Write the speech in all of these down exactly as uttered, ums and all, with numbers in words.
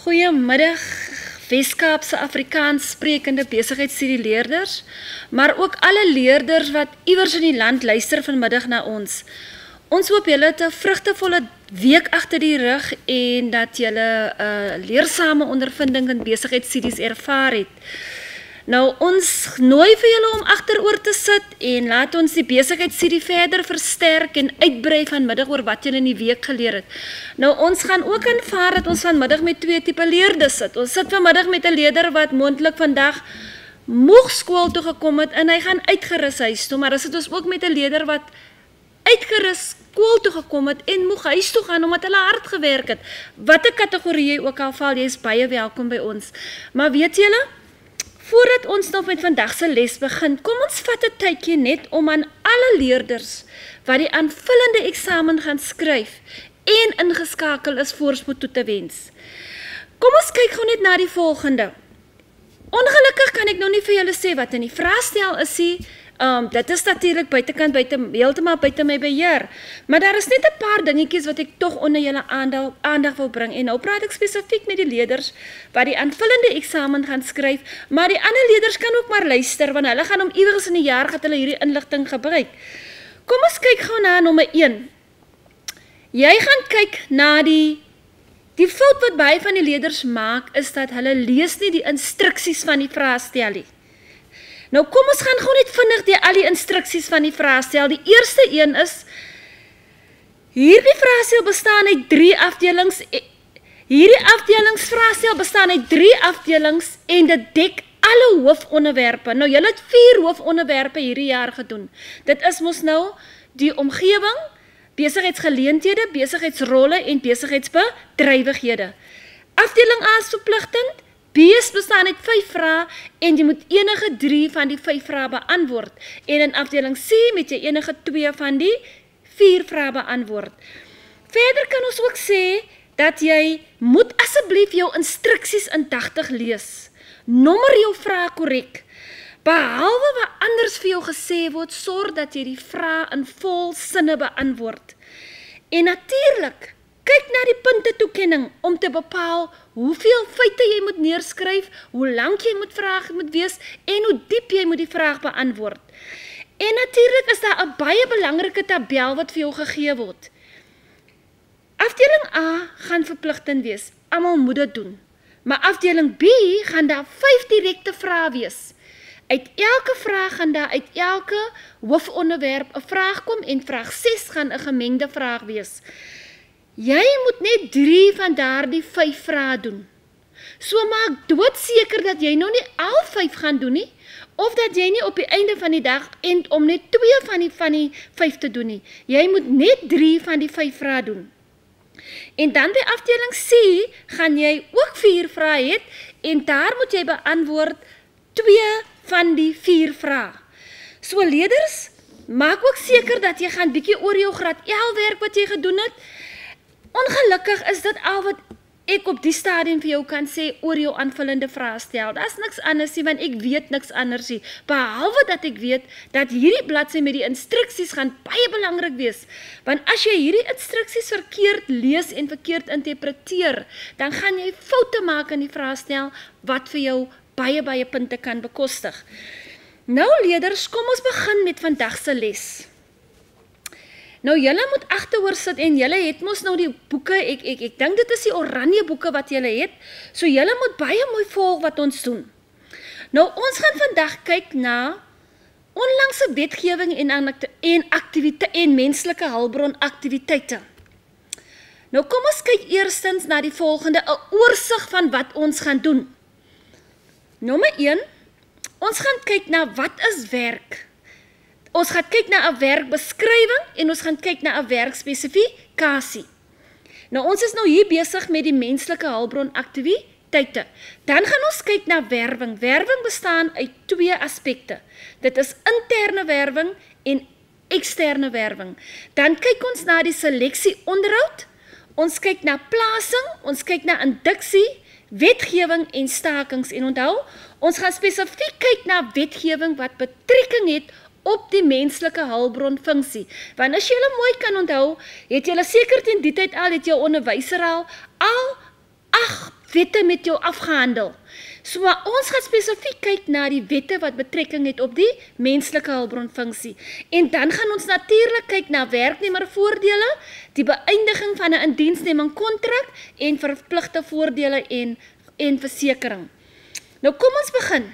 Goeiemiddag, Weskaapse Afrikaans sprekende besigheidsstudieleerders, maar ook alle leerders wat iewers in die land luister vanmiddag na ons. Ons hoop julle het 'n vrugtevolle week agter die rug en dat julle 'n uh, leersame ondervinding in besigheidsstudies ervaar het. Nou, ons nooi vir julle om agteroor te sit en laat ons die besigheidsstudie verder versterk en uitbrei vanmiddag oor wat julle in die week geleer het. Nou, ons gaan ook aanvaar dat ons vanmiddag met twee tipe leerders sit. Ons sit vanmiddag met 'n leerder wat moontlik vandag moeg skool toe gekom het en hy gaan uitgerus huis toe, maar dan sit ons ook met 'n leerder wat uitgerus skool toe gekom het en moeg huis toe gaan omdat hulle hard gewerk het. Watter kategorie jy ook al val, jy is baie welkom by ons. Maar weet julle, voordat ons nou met vandag se les begin, kom ons vat 'n tydjie net om aan alle leerders wat die aanvullende eksamen gaan skryf en ingeskakel is voorspoed toe te wens. Kom ons kyk gou net na die volgende. Ongelukkig kan ek nou nie vir julle sê wat in die vraestel is nie. Um, dit is natuurlik buitekant buite heeltemal buite my beheer, maar daar is net 'n paar dingetjies wat ek tog onder julle aandag, aandag wil bring en nou praat ek spesifiek met die leerders wat die aanvullende eksamen gaan skryf, maar die ander leerders kan ook maar luister want hulle gaan om iewers in die jaar gaan hulle hierdie inligting gebruik. Kom ons kyk gou na nommer een. Jy gaan kyk na die die fout wat baie van die leerders maak is dat hulle lees nie die instruksies van die vraestel nie. Nou kom ons gaan gou net vinnig deur al die instruksies van die vraestel. Die eerste een is, hierdie vraestel bestaan uit drie afdelings, hierdie afdelingsvraestel bestaan uit drie afdelings en dit dek alle hoofonderwerpe. Nou julle het vier hoofonderwerpe hierdie jaar gedoen. Dit is mos nou die omgewing, besigheidsgeleenthede, besigheidsrolle en besigheidsbedrywighede. Afdeling A is verpligtend, B bestaan uit vyf vrae en jy moet enige drie van die vyf vrae beantwoord. En in afdeling C moet jy enige twee van die vier vrae beantwoord. Verder kan ons ook sê dat jy moet asseblief jou instruksies indagtig lees. Nommer jou vrae korrek. Behalwe wat anders vir jou gesê word, sorg dat jy die vrae in vol sinne beantwoord. En natuurlik, kyk na die punte toekenning om te bepaal hoeveel feite jy moet neerskryf, hoe lank jy moet vraag moet wees en hoe diep jy moet die vraag beantwoord. En natuurlik is daar 'n baie belangrike tabel wat vir jou gegee word. Afdeling A gaan verpligtend wees. Almal moet dit doen. Maar afdeling B gaan daar vyf direkte vrae wees. Uit elke vraag gaan daar uit elke hoofonderwerp 'n vraag kom en vraag ses gaan 'n gemengde vraag wees. Jy moet net drie van daardie vyf vrae doen. So maak doodseker dat jy nou nie al vyf gaan doen nie, of dat jy nie op die einde van die dag end om net twee van die van die vyf te doen nie. Jy moet net drie van die vyf vrae doen. En dan by afdeling C gaan jy ook vier vrae hê en daar moet jy beantwoord twee van die vier vrae. So leerders, maak ook seker dat jy gaan bietjie oor jou graad L werk wat jy gedoen het. Ongelukkig is dit al wat ek op die stadium vir jou kan sê oor jou aanvullende vraestel. Daar's niks anders nie, want ek weet niks anders nie, behalwe dat ek weet dat hierdie bladsy met die instruksies gaan baie belangrik wees. Want as jy hierdie instruksies verkeerd lees en verkeerd interpreteer, dan gaan jy foute maak in die vraestel wat vir jou baie baie punte kan bekostig. Nou leerders, kom ons begin met vandag se les. Nou julle moet agteroor sit en julle het mos nou die boeke, ek ek ek dink dit is die oranje boeke wat julle het. So julle moet baie mooi volg wat ons doen. Nou ons gaan vandag kyk na onlangse wetgewing en en aktiwiteite en menslike hulpbron aktiwiteite. Nou kom ons kyk eerstens na die volgende, 'n oorsig van wat ons gaan doen. Nommer een, ons gaan kyk na wat is werk. Ons gaan kyk na 'n werkbeskrywing en ons gaan kyk na 'n werkspesifikasie. Nou ons is nou hier besig met die menslike hulpbron aktiwiteite. Dan gaan ons kyk na werwing. Werwing bestaan uit twee aspekte. Dit is interne werwing en eksterne werwing. Dan kyk ons na die seleksie onderhoud. Ons kyk na plasing, ons kyk na induksie, wetgewing en stakings. En onthou, ons gaan spesifiek kyk na wetgewing wat betrekking het op die menslike hulpbron funksie. Want as jy julle mooi kan onthou, het julle seker teen die tyd al, het jou onderwyser al, al ag wette met jou afgehandel. So, maar ons gaan spesifiek kyk na die wette wat betrekking het op die menslike hulpbronfunksie. En dan gaan ons natuurlik kyk na werknemervoordele, die beëindiging van 'n indiensneming kontrak en verpligte voordele en, en versekering. Nou kom ons begin.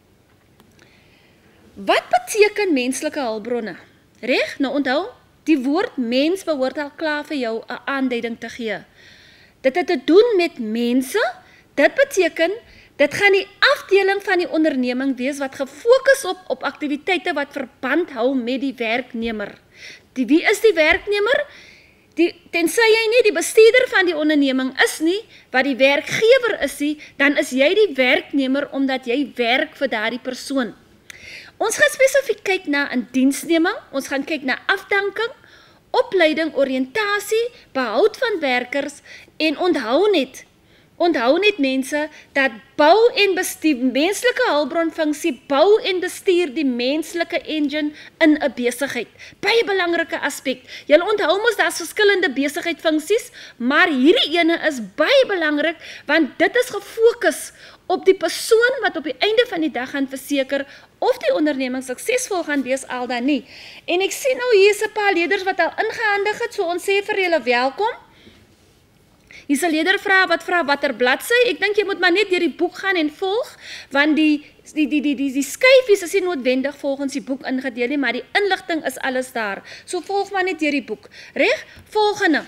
Wat beteken menslike hulpbronne? Reg? Nou onthou, die woord mens behoort al klaar vir jou 'n aanduiding te gee. Dit het te doen met mense, dit beteken, dit gaan die afdeling van die onderneming wees wat gefokus op, op aktiwiteite wat verband hou met die werknemer. Die, wie is die werknemer? Die, tensy jy nie die bestuurder van die onderneming is nie, wat die werkgewer is nie, dan is jy die werknemer omdat jy werk vir daardie persoon. Ons gaan spesifiek kyk na indiensneming, ons gaan kyk na afdanking, opleiding, oriëntasie, behoud van werkers en onthou net, onthou net mense, dat bou en bestuur, menslike hulpbronfunksie, bou en bestuur die menslike engine in 'n besigheid. Baie belangrike aspek. Julle onthou mos daar's verskillende besigheidsfunksies, maar hierdie ene is baie belangrik, want dit is gefokus op die persoon wat op die einde van die dag gaan verseker of die onderneming suksesvol gaan wees al dan nie. En ek sien nou hier is 'n paar leerders wat al ingehandig het, so ons sê vir julle welkom. Hier is 'n leerder vra wat vra watter bladsy. Ek dink jy moet maar net deur die boek gaan en volg, want die die die die die, die skyfies is nie noodwendig volgens die boek ingedeel nie, maar die inligting is alles daar. So volg maar net deur die boek. Reg? Volgende.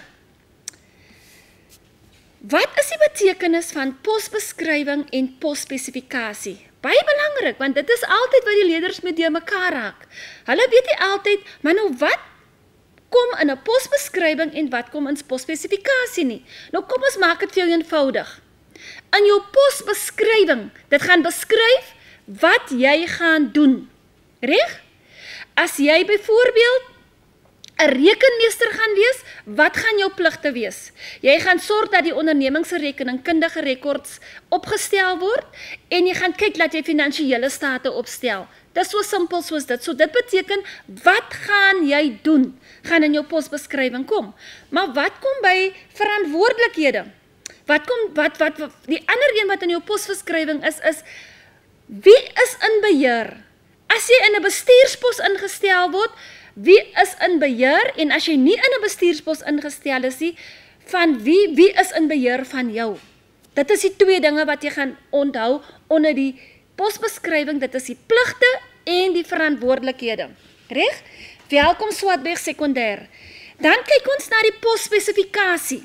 Wat is die betekenis van posbeskrywing en posspesifikasie? Baie belangrik, want dit is altyd wat die leerders met die mekaar raak. Hulle weet nie altyd, maar nou wat kom in 'n posbeskrywing en wat kom in posspesifikasie nie. Nou kom ons maak dit vir jou eenvoudig. In jou posbeskrywing, dit gaan beskryf wat jy gaan doen. Reg? As jy byvoorbeeld 'n rekenmeester gaan wees, wat gaan jou pligte wees? Jy gaan sorg dat die onderneming se rekeningkundige rekords opgestel word en jy gaan kyk dat jy finansiële state opstel. Dit is so simpel soos dit. So dit beteken, wat gaan jy doen? Gaan in jou posbeskrywing kom. Maar wat kom by verantwoordelikhede? Wat kom, wat, wat, wat, die ander een wat in jou posbeskrywing is, is, wie is in beheer? As jy in 'n bestuurspos ingestel word, wie is in beheer? En as jy nie in 'n bestuurspos ingestel is nie, van wie, wie is in beheer van jou? Dit is die twee dinge wat jy gaan onthou onder die posbeskrywing, dit is die pligte en die verantwoordelikhede. Reg? Welkom Swartberg Sekondêr. Dan kyk ons na die posspesifikasie.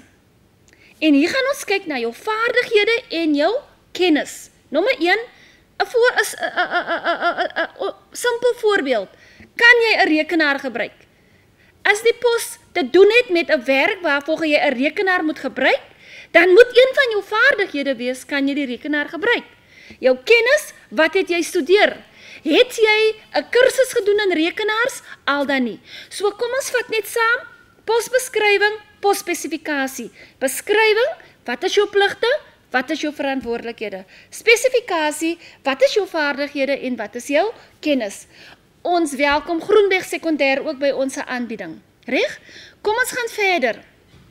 En hier gaan ons kyk na jou vaardighede en jou kennis. Nommer een, 'n voor is 'n 'n 'n simpel voorbeeld. Kan jy 'n rekenaar gebruik? As die pos te doen het met 'n werk waarvoor jy 'n rekenaar moet gebruik, dan moet een van jou vaardighede wees, kan jy die rekenaar gebruik? Jou kennis, wat het jy studeer? Het jy 'n kursus gedoen in rekenaars? Al dan nie. So kom ons vat net saam, posbeskrywing, posspesifikasie. Beskrywing, wat is jou pligte? Wat is jou verantwoordelikhede? Spesifikasie, wat is jou vaardighede en wat is jou kennis? Ons welkom Groenberg Sekondêr ook by ons aanbieding. Reg? Kom ons gaan verder.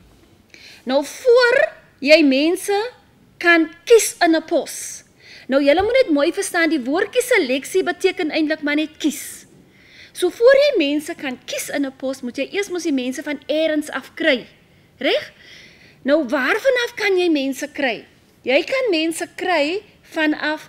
Nou voor jy mense kan kies in 'n pos. Nou julle moet net mooi verstaan, die woordjie seleksie beteken eintlik maar net kies. So voor jy mense kan kies in 'n pos, moet jy eers mos die mense van elders af kry. Reg? Nou waarvan af kan jy mense kry? Jy kan mense kry vanaf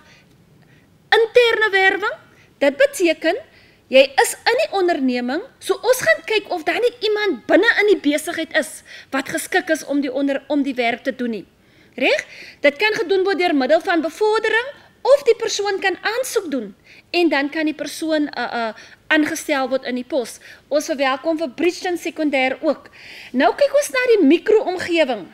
interne werwing. Dit beteken jy is in die onderneming, so ons gaan kyk of daar nie iemand binne in die besigheid is wat geskik is om die onder om die werk te doen nie. Reg? Dit kan gedoen word deur middel van bevordering of die persoon kan aansoek doen en dan kan die persoon uh, uh, aangestel word in die pos. Ons verwelkom vir Bridgeton Sekondêr ook. Nou kyk ons na die mikroomgewing.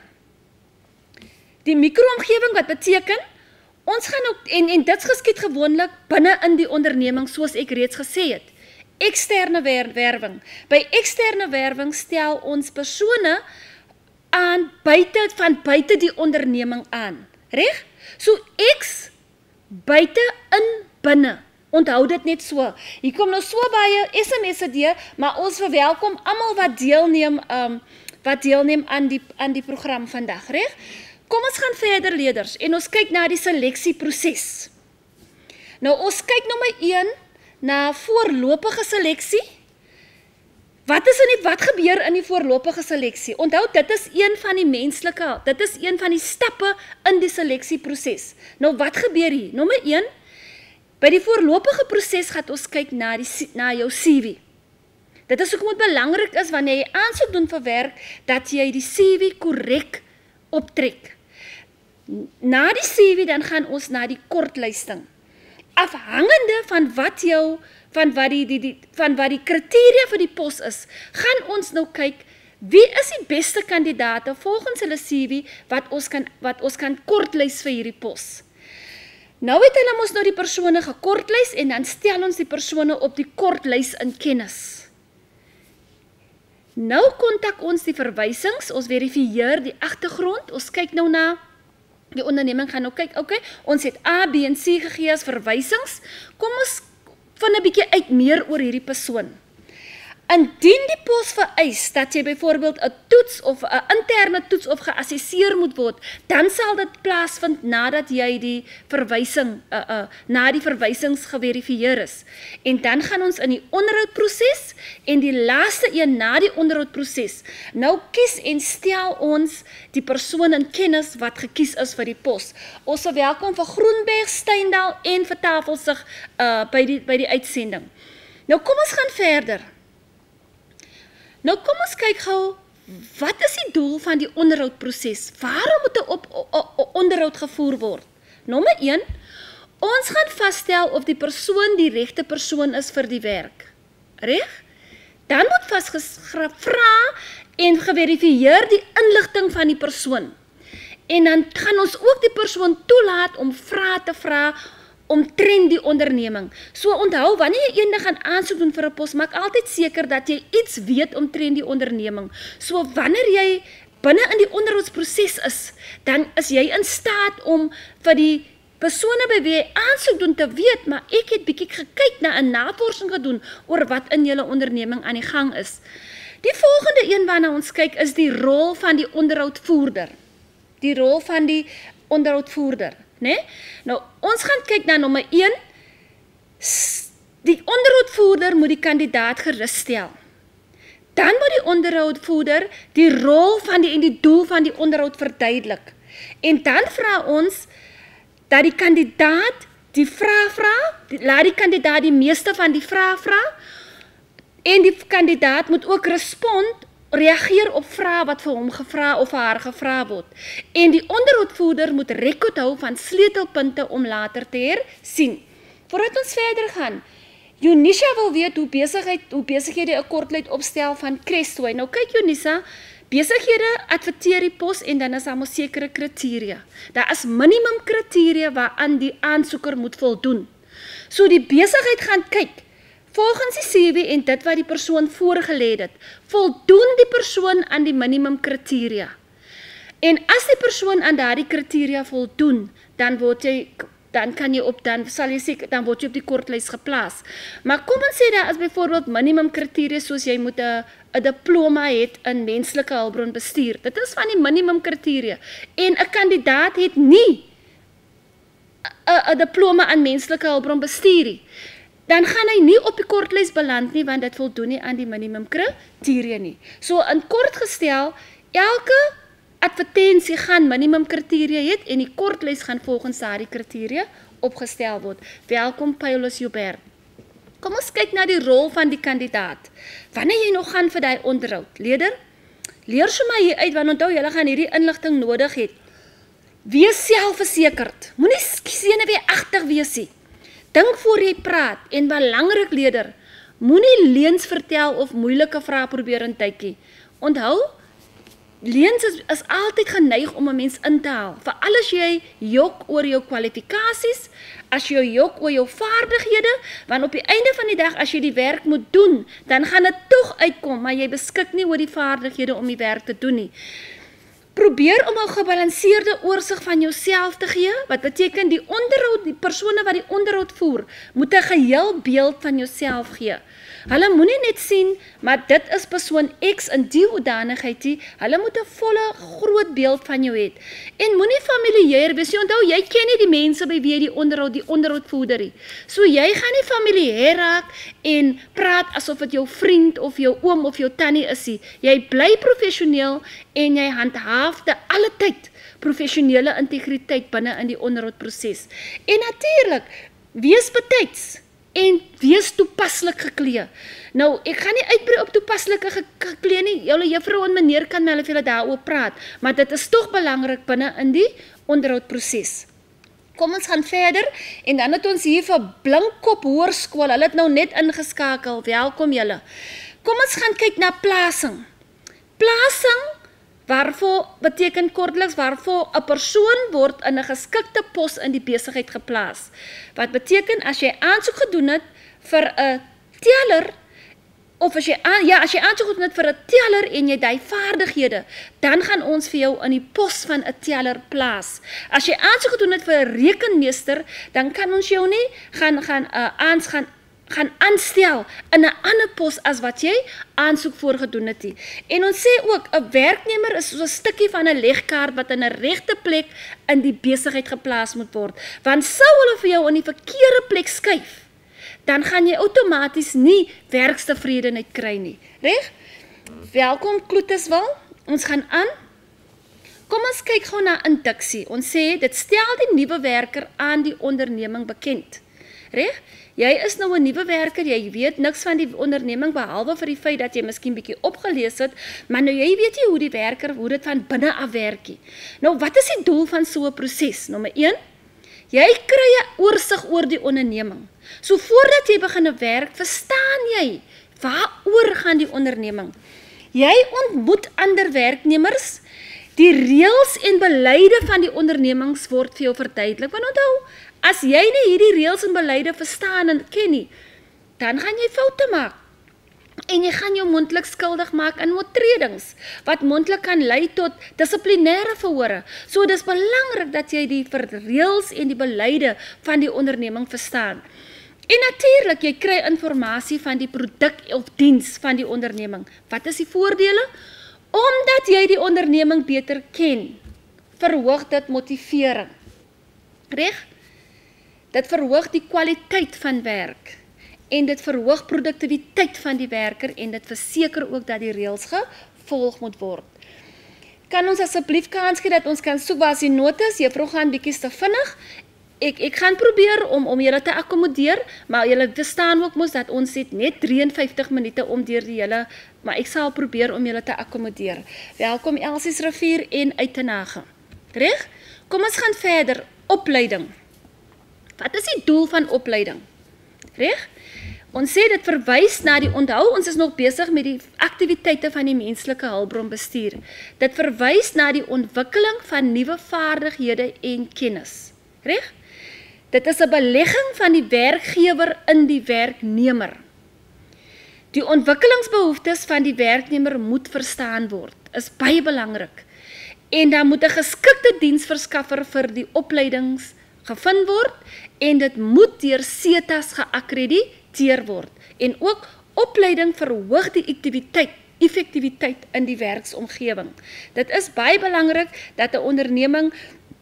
Die mikroomgewing wat beteken, ons gaan ook, en, en dit geskied gewoonlik binne in die onderneming, soos ek reeds gesê het. Eksterne wer, werwing. By eksterne werwing stel ons persone aan buite, van buite die onderneming aan. Reg? So eks, buite, in, binne. Onthou dit net so. Hier kom nou so baie S M S'e deur, maar ons verwelkom almal wat deelneem, um, wat deelneem aan die, aan die program vandag, reg? Kom ons gaan verder leerders en ons kyk na die seleksieproses. Nou ons kyk nommer een na voorlopige seleksie. Wat is in die wat gebeur in die voorlopige seleksie? Onthou, dit is een van die menslike, dit is een van die stappe in die seleksieproses. Nou wat gebeur hier? Nommer een, by die voorlopige proses gaan ons kyk na die na jou C V. Dit is ook moet belangrik is wanneer jy aansoek doen vir werk dat jy die C V korrek optrek. Na die C V dan gaan ons na die kortlysting. Afhangende van wat jou van wat die, die, die van wat die kriteria vir die pos is, gaan ons nou kyk wie is die beste kandidaate volgens hulle C V wat ons kan wat ons kan kortlys vir hierdie pos. Nou het hulle ons nou die persone gekortlys en dan stel ons die persone op die kortlys in kennis. Nou kontak ons die verwysings, ons verifieer die agtergrond, ons kyk nou na die onderneming gaan nou kyk, okay, ons het A, B en C gegee as verwysings, kom ons van 'n bietjie uit meer oor hierdie persoon. Indien die pos vereis dat jy byvoorbeeld 'n toets of 'n interne toets of geassesseer moet word, dan sal dit plaasvind nadat jy die verwysing uh, uh, na die verwysings geverifieer is. En dan gaan ons in die onderhoudproses en die laaste een na die onderhoudproses. Nou kies en stel ons die persoon in kennis wat gekies is vir die pos. Ons verwelkom vir Groenberg, Steindal en vir Tafelsig uh, by die by die uitsending. Nou kom ons gaan verder. Nou kom ons kyk gou, wat is die doel van die onderhoudproses? Waarom moet 'n op, op, op onderhoud gevoer word? Nommer een, ons gaan vasstel of die persoon die regte persoon is vir die werk. Reg? Dan moet vasgevra en geverifieer die inligting van die persoon. En dan gaan ons ook die persoon toelaat om vrae te vra omtrent die onderneming. So onthou, wanneer jy eendag gaan aansoek doen vir 'n pos, maak altyd seker dat jy iets weet omtrent die onderneming. So wanneer jy binne in die onderhoudsproses is, dan is jy in staat om vir die persone by wie jy aansoek doen te weet, maar ek het bietjie gekyk na 'n navorsing gedoen oor wat in julle onderneming aan die gang is. Die volgende een waarna ons kyk is die rol van die onderhoudvoerder. Die rol van die onderhoudvoerder. Nee? Nou, ons gaan kyk na nommer een. Die onderhoudvoerder moet die kandidaat geruststel. Dan moet die onderhoudvoerder die rol van die en die doel van die onderhoud verduidelik. En dan vra ons dat die kandidaat die vraag vra, die, laat die kandidaat die meeste van die vraag vra, en die kandidaat moet ook respond reageer op vrae wat vir hom gevra of vir haar gevra word. En die onderhoudvoerder moet rekord hou van sleutelpunte om later te hersien. Voordat ons verder gaan, Junisa wil weet hoe besigheid, hoe besighede 'n kortlys opstel van Crestoy. Nou kyk Junisa, besighede adverteer die pos en dan is daar mos sekere kriteria. Daar is minimum kriteria waaraan die aansoeker moet voldoen. So die besigheid gaan kyk, volgens die C V en dit wat die persoon voorgelê het, voldoen die persoon aan die minimum kriteria. En as die persoon aan daardie kriteria voldoen, dan word jy dan kan jy op dan sal jy sê dan word jy op die kortlys geplaas. Maar kom ons sê daar is byvoorbeeld minimum kriteria soos jy moet 'n 'n diploma het in menslike hulpbronbestuur. Dit is van die minimum kriteria. En 'n kandidaat het nie 'n 'n diploma in menslike hulpbronbestuur nie. Dan gaan hy nie op die kortlys beland nie, want dit voldoen nie aan die minimum kriteria nie. So in kort gestel, elke advertensie gaan minimum kriteria het en die kortlys gaan volgens daardie kriteria opgestel word. Welkom Paulus Joubert. Kom ons kyk na die rol van die kandidaat. Wanneer jy nog gaan vir die onderhoud, leerder, leer sommer hier uit, want onthou julle gaan hierdie inligting nodig het. Wees selfversekerd. Moenie senuweeagtig wees nie. Dink voor jy praat en belangrik leerder, moenie leuns vertel of moeilike vrae probeer intydjie. Onthou, leuns is, is altyd geneig om 'n mens in te haal. Veral as jy jok oor jou kwalifikasies, as jy jok oor jou vaardighede, want op die einde van die dag as jy die werk moet doen, dan gaan dit tog uitkom, maar jy beskik nie oor die vaardighede om die werk te doen nie. Probeer om 'n gebalanseerde oorsig van jouself te gee, wat beteken die onderhoud, die persone wat die onderhoud voer, moet 'n geheel beeld van jouself gee. Hulle moenie net sien, maar dit is persoon X in die hoedanigheid nie, hulle moet 'n volle groot beeld van jou hê. En moenie familier wees, jy onthou, jy ken nie die mense by wie jy die onderhoud, die onderhoud voeder nie. So jy gaan nie familier raak en praat asof dit jou vriend of jou oom of jou tannie is nie. Jy bly professioneel en jy handhaaf te alle tyd professionele integriteit binne in die onderhoudproses. En natuurlik, wees betyds en wees toepaslik geklee. Nou, ek gaan nie uitbrei op toepaslike ge geklee nie, julle juffrou en meneer kan wel of julle daaroor praat, maar dit is tog belangrik binne in die onderhoudproses. Kom ons gaan verder, en dan het ons hier vir Blinkkop Hoërskool, hulle het nou net ingeskakel, welkom julle. Kom ons gaan kyk na plasing. Plasing, waarvoor beteken kortliks, waarvoor 'n persoon word in 'n geskikte pos in die besigheid geplaas. Wat beteken, as jy aansoek gedoen het vir 'n teller, of as jy, aan, ja, as jy aansoek gedoen het vir 'n teller en jy die vaardighede, dan gaan ons vir jou in die pos van 'n teller plaas. As jy aansoek gedoen het vir 'n rekenmeester, dan kan ons jou nie gaan, gaan, uh, aans, gaan gaan aanstel in 'n ander pos as wat jy aansoek voorgedoen het nie. En ons sê ook, 'n werknemer is so 'n stukkie van 'n legkaart wat in 'n regte plek in die besigheid geplaas moet word. Want sou hulle vir jou in die verkeerde plek skuif, dan gaan jy outomaties nie werkstevredenheid kry nie. Reg? Welkom Kloetiswil, ons gaan aan. Kom ons kyk gou na induksie. Ons sê, dit stel die nuwe werker aan die onderneming bekend. Reg? Jy is nou 'n nuwe werker, jy weet niks van die onderneming behalwe vir die feit dat jy miskien bietjie opgelees het, maar nou jy weet nie hoe die werker, hoe dit van binne af werk nie. Nou wat is die doel van so 'n proses? Nommer een, jy kry 'n oorsig oor die onderneming. So voordat jy begin werk, verstaan jy waaroor gaan die onderneming. Jy ontmoet ander werknemers, die reëls en beleide van die ondernemings word vir jou verduidelik. Want onthou, as jy nie hierdie reëls en beleide verstaan en ken nie, dan gaan jy foute maak. En jy gaan jou mondelik skuldig maak aan oortredings, wat mondelik kan lei tot dissiplinêre verhore. So dis belangrik dat jy die reëls en die beleide van die onderneming verstaan. En natuurlik, jy kry inligting van die produk of diens van die onderneming. Wat is die voordele? Omdat jy die onderneming beter ken, verhoog dit motivering. Reg? Dit verhoog die kwaliteit van werk en dit verhoog produktiwiteit van die werker en dit verseker ook dat die reëls gevolg moet word. Kan ons asseblief kans gee dat ons kan soek waar as die notas, juffrou gaan bietjie te vinnig. Ek ek gaan probeer om om julle te akkommodeer, maar julle verstaan ook mos dat ons het net drie en vyftig minute om deur die hele, maar ek sal probeer om julle te akkommodeer. Welkom Elsies Rivier en Uitenhage. Reg? Kom ons gaan verder. Opleiding. Wat is die doel van opleiding? Reg? Ons sê dit verwys na die, onthou, ons is nog besig met die aktiwiteite van die menslike hulpbronbestuur. Dit verwys na die ontwikkeling van nuwe vaardighede en kennis. Reg? Dit is 'n belegging van die werkgewer in die werknemer. Die ontwikkelingsbehoeftes van die werknemer moet verstaan word, is baie belangrik. En dan moet 'n geskikte diensverskaffer vir die opleidings gevind word en dit moet deur SETA's geakkrediteer word. En ook opleiding verhoog die aktiwiteit, effektiwiteit in die werksomgewing. Dit is baie belangrik dat 'n onderneming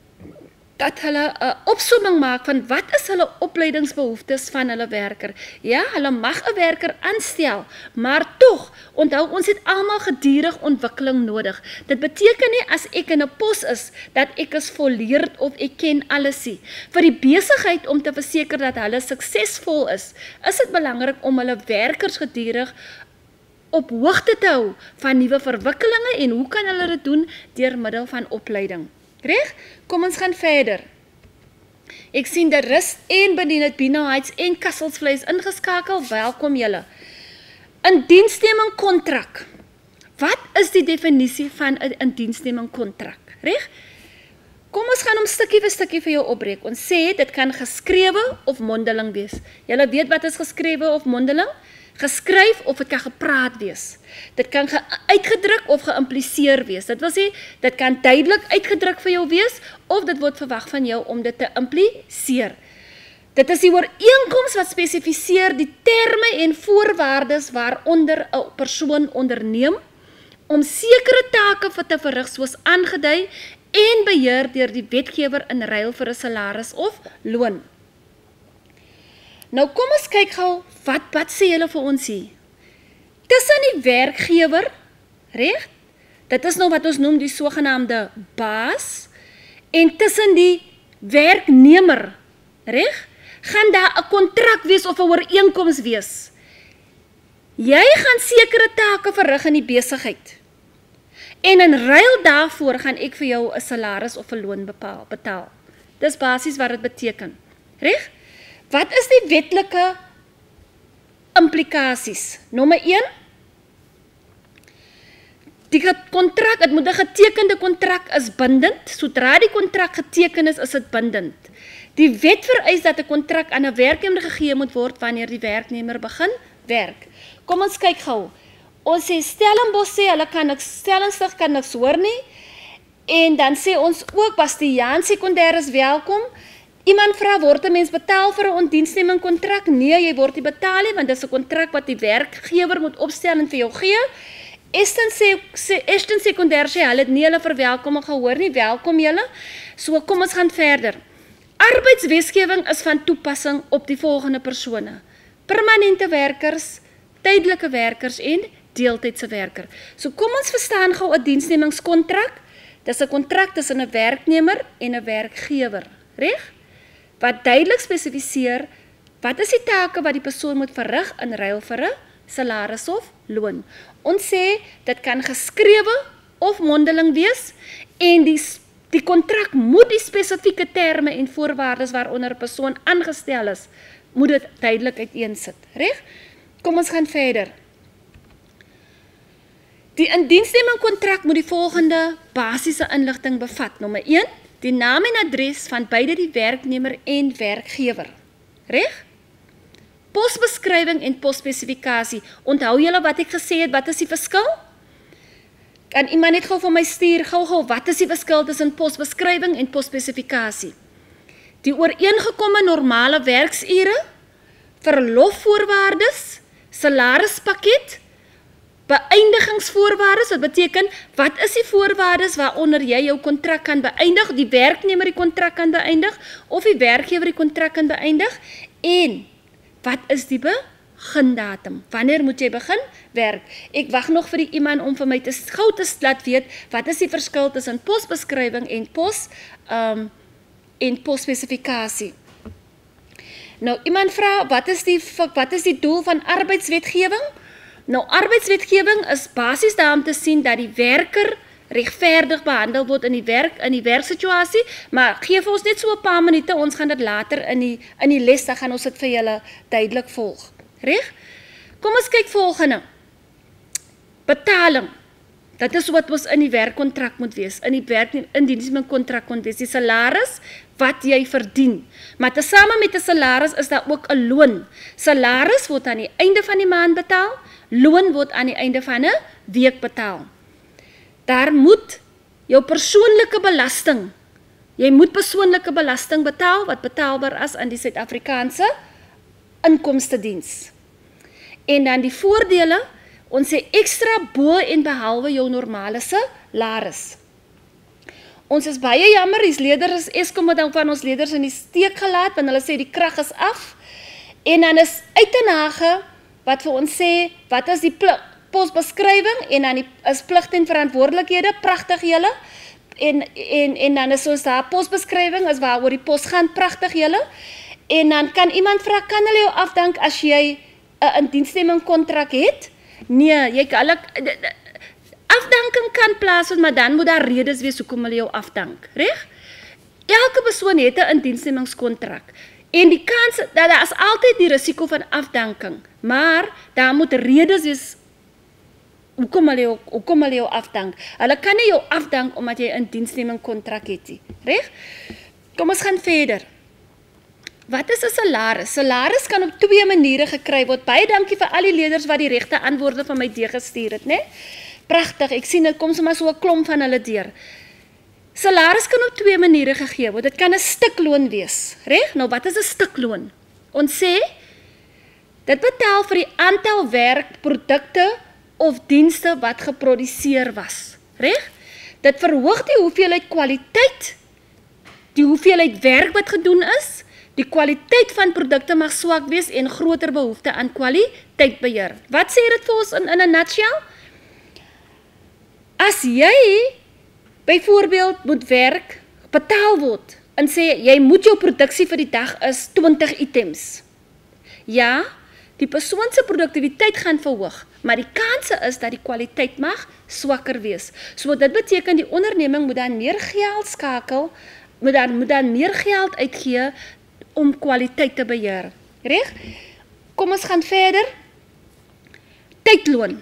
dat hulle 'n uh, opsomming maak van wat is hulle opleidingsbehoeftes van hulle werker. Ja, hulle mag 'n werker aanstel, maar tog, onthou ons het almal gedurig ontwikkeling nodig. Dit beteken nie as ek in 'n pos is, dat ek is volleerd of ek ken alles nie. Vir die besigheid om te verseker dat hulle suksesvol is, is dit belangrik om hulle werkers gedurig op hoogte te hou van nuwe verwikkelinge en hoe kan hulle dit doen? Deur middel van opleiding. Reg? Kom ons gaan verder. Ek sien die Rust en bedien het Bino Heights en Kasselsvleis ingeskakel. Welkom julle. In diensneming kontrak. Wat is die definisie van 'n indiensneming kontrak? Reg? Kom ons gaan hom stukkie vir stukkie vir jou opbreek. Ons sê dit kan geskrewe of mondeling wees. Julle weet wat is geskrewe of mondeling? geskryf of dit kan gepraat wees. Dit kan ge uitgedruk of geïmpliseer wees. Dit wil sê, dit kan duidelik uitgedruk vir jou wees, of dit word verwag van jou om dit te impliseer. Dit is die ooreenkoms wat spesifiseer die terme en voorwaardes waaronder 'n persoon onderneem om sekere take vir te verrig soos aangedui en beheer deur die wetgewer in ruil vir 'n salaris of loon. Nou kom ons kyk gou, wat, wat sê julle vir ons hier? Tussen die werkgewer, reg? Dit is nou wat ons noem die sogenaamde baas, en tussen die werknemer, reg? Gaan daar 'n kontrak wees of 'n ooreenkoms wees. Jy gaan sekere take verrig in die besigheid. En in ruil daarvoor gaan ek vir jou 'n salaris of 'n loon bepaal, betaal. Dis basies wat dit beteken. Reg? Wat is die wetlike implikasies? Nommer een, die kontrak, dit moet 'n getekende kontrak is bindend. Sodra die kontrak geteken is, is dit bindend. Die wet vereis dat 'n kontrak aan 'n werknemer gegee moet word wanneer die werknemer begin werk. Kom ons kyk gou. Ons sê Stellenbosch sê hulle kan niks, Stellenstig kan niks hoor nie. En dan sê ons ook Bastiaan sekondêr is welkom. Iemand vra, word 'n mens betaal vir 'n ondiensneming kontrak? Nee, jy word nie betaal nie, want dis 'n kontrak wat die werkgewer moet opstel en vir jou gee. Eston sê, sê Eston sekondêr sê hulle nee, hulle verwelkom gehoor nie, welkom julle. So kom ons gaan verder. Arbeidswetgewing is van toepassing op die volgende persone: permanente werkers, tydelike werkers en deeltydse werker. So kom ons verstaan gou 'n diensnemingskontrak. Dis 'n kontrak tussen 'n werknemer en 'n werkgewer, reg? Wat duidelik spesifiseer wat is die take wat die persoon moet verrig in ruil vir 'n salaris of loon. Ons sê dit kan geskrewe of mondeling wees en die Die kontrak moet die spesifieke terme en voorwaardes waaronder 'n persoon aangestel is, moet dit duidelik uiteensit, reg? Kom ons gaan verder. Die indiensneming kontrak moet die volgende basiese inligting bevat. Nommer een, die naam en adres van beide die werknemer en werkgewer, reg? Posbeskrywing en posspesifikasie. Onthou julle wat ek gesê het, wat is die verskil? Kan iemand net gou vir my stuur, gou gou, wat is die verskil tussen posbeskrywing en posspesifikasie? Die ooreengekomme normale werksure, verlofvoorwaardes, salarispakket, beëindigingsvoorwaardes, wat beteken, wat is die voorwaardes waaronder jy jou kontrak kan beëindig, die werknemer die kontrak kan beëindig, of die werkgewer die kontrak kan beëindig, en wat is die begindatum? Wanneer moet jy begin werk? Ek wag nog vir die iemand om vir my te gou te laat weet, wat is die verskil tussen posbeskrywing en pos, um, en posspesifikasie. Nou, iemand vra, wat is die, wat is die doel van arbeidswetgewing? Nou, arbeidswetgewing is basies daar om te sien dat die werker regverdig behandel word in die werk, in die werksituasie, maar geef ons net so 'n paar minute, ons gaan dit later in die, in die les, dan gaan ons dit vir julle duidelik volg. Reg? Kom ons kyk volgende. Betaling. Dit is wat ons in die werkkontrak moet wees, in die werk, in die kontrak moet wees, die salaris wat jy verdien. Maar tesame met 'n salaris is daar ook 'n loon. Salaris word aan die einde van die maand betaal, loon word aan die einde van 'n week betaal. Daar moet jou persoonlike belasting, jy moet persoonlike belasting betaal, wat betaalbaar is aan die Suid-Afrikaanse inkomstediens. En dan die voordele, ons sê ekstra bo en behalwe jou normale salaris. Ons is baie jammer, die leerders, Eskom het dan van ons leerders in die steek gelaat, want hulle sê die krag is af. En dan is Uitenhage, wat vir ons sê, wat is die posbeskrywing, en dan die, is pligte en verantwoordelikhede, pragtig julle. En, en, en dan is ons daar posbeskrywing, is waar oor die pos gaan, pragtig julle. En dan kan iemand vra, kan hulle jou afdank as jy 'n indiensneming kontrak het? Nee, jy kan hulle, afdanking kan plaasvind, maar dan moet daar redes wees hoekom hulle jou afdank, reg? Elke persoon het 'n indiensnemingskontrak. En die kans, dat daar is altyd die risiko van afdanking, maar daar moet redes wees hoekom hulle jou, hoekom hulle jou afdank. Hulle kan nie jou afdank omdat jy 'n indiensneming kontrak het nie, reg? Kom ons gaan verder. Wat is 'n salaris? Salaris kan op twee maniere gekry word. Baie dankie vir al die leerders wat die regte antwoorde van my deur gestuur het, né? Pragtig. Ek sien dit kom sommer so 'n klomp van hulle deur. Salaris kan op twee maniere gegee word. Dit kan 'n stukloon wees, reg? Nou wat is 'n stukloon? Ons sê dit betaal vir die aantal werkprodukte of dienste wat geproduseer was, reg? Dit verhoog die hoeveelheid kwaliteit, die hoeveelheid werk wat gedoen is. Die kwaliteit van produkte mag swak wees en groter behoefte aan kwaliteitbeheer. Wat sê dit vir ons in in 'n nutshell? As jy byvoorbeeld moet werk, betaal word en sê jy moet jou produksie vir die dag is twintig items. Ja, die persoon se produktiwiteit gaan verhoog, maar die kanse is dat die kwaliteit mag swakker wees. So dit beteken die onderneming moet dan meer geld skakel, moet dan moet dan meer geld uitgee om kwaliteit te beheer. Reg? Kom ons gaan verder. Tydloon.